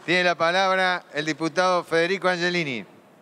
Tiene la palabra el diputado Federico Angelini.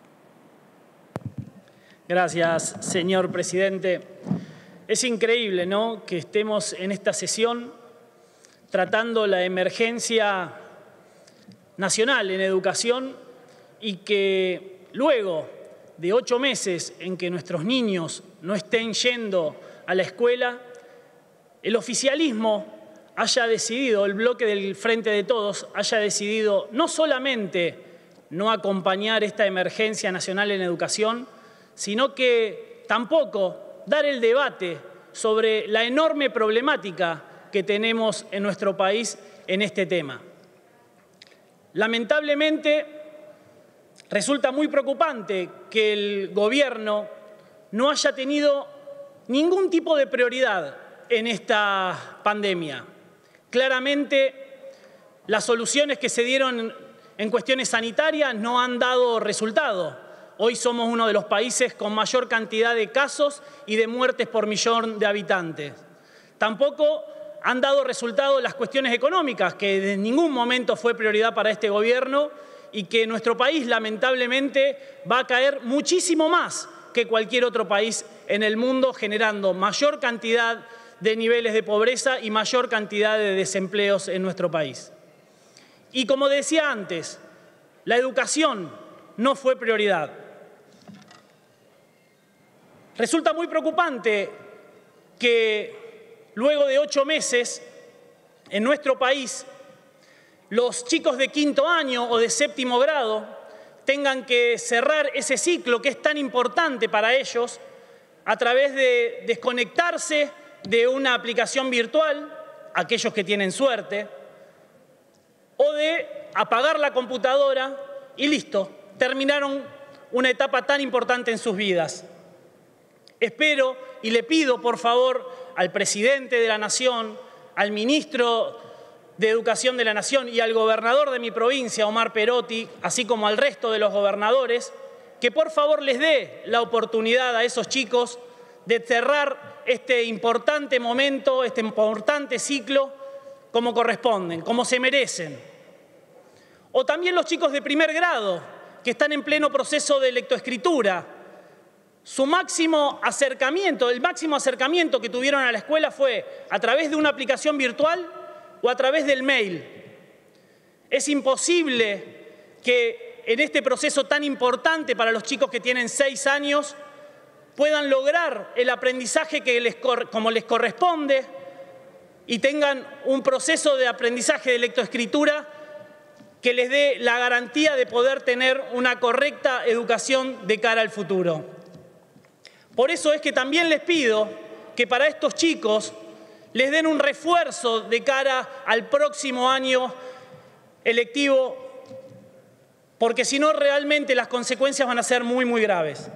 Gracias, señor presidente. Es increíble, ¿no?, que estemos en esta sesión tratando la emergencia nacional en educación y que luego de 8 meses en que nuestros niños no estén yendo a la escuela, el oficialismo haya decidido, el bloque del Frente de Todos haya decidido no solamente no acompañar esta emergencia nacional en educación, sino que tampoco dar el debate sobre la enorme problemática que tenemos en nuestro país en este tema. Lamentablemente, resulta muy preocupante que el gobierno no haya tenido ningún tipo de prioridad en esta pandemia. Claramente, las soluciones que se dieron en cuestiones sanitarias no han dado resultado. Hoy somos uno de los países con mayor cantidad de casos y de muertes por millón de habitantes. Tampoco han dado resultado las cuestiones económicas, que en ningún momento fue prioridad para este gobierno y que nuestro país, lamentablemente, va a caer muchísimo más que cualquier otro país en el mundo, generando mayor cantidad de niveles de pobreza y mayor cantidad de desempleos en nuestro país. Y como decía antes, la educación no fue prioridad. Resulta muy preocupante que luego de 8 meses en nuestro país los chicos de 5º año o de 7º grado tengan que cerrar ese ciclo que es tan importante para ellos a través de desconectarse de una aplicación virtual, aquellos que tienen suerte, o de apagar la computadora y listo, terminaron una etapa tan importante en sus vidas. Espero y le pido, por favor, al presidente de la Nación, al ministro de Educación de la Nación y al gobernador de mi provincia, Omar Perotti, así como al resto de los gobernadores, que por favor les dé la oportunidad a esos chicos de cerrar este importante momento, este importante ciclo, como corresponden, como se merecen. O también los chicos de 1er grado, que están en pleno proceso de lectoescritura. Su máximo acercamiento, el máximo acercamiento que tuvieron a la escuela fue a través de una aplicación virtual o a través del mail. Es imposible que en este proceso tan importante para los chicos que tienen 6 años puedan lograr el aprendizaje como les corresponde y tengan un proceso de aprendizaje de lectoescritura que les dé la garantía de poder tener una correcta educación de cara al futuro. Por eso es que también les pido que para estos chicos les den un refuerzo de cara al próximo año electivo, porque si no, realmente las consecuencias van a ser muy, muy graves.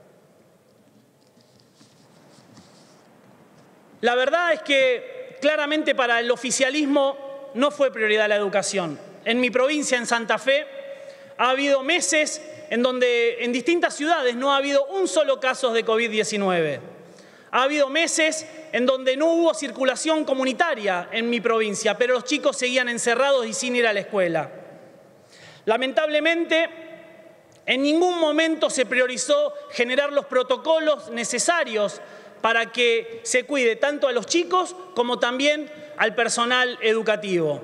La verdad es que claramente para el oficialismo no fue prioridad la educación. En mi provincia, en Santa Fe, ha habido meses en donde en distintas ciudades no ha habido un solo caso de COVID-19. Ha habido meses en donde no hubo circulación comunitaria en mi provincia, pero los chicos seguían encerrados y sin ir a la escuela. Lamentablemente, en ningún momento se priorizó generar los protocolos necesarios para que se cuide tanto a los chicos como también al personal educativo.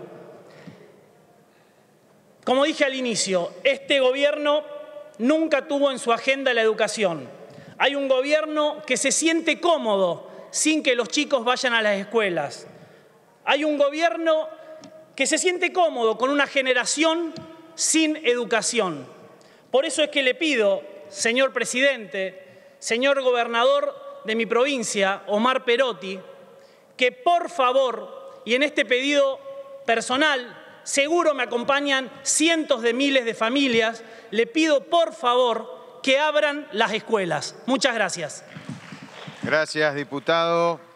Como dije al inicio, este gobierno nunca tuvo en su agenda la educación. Hay un gobierno que se siente cómodo sin que los chicos vayan a las escuelas. Hay un gobierno que se siente cómodo con una generación sin educación. Por eso es que le pido, señor presidente, señor gobernador de mi provincia, Omar Perotti, que por favor, y en este pedido personal, seguro me acompañan cientos de miles de familias, le pido por favor que abran las escuelas. Muchas gracias. Gracias, diputado.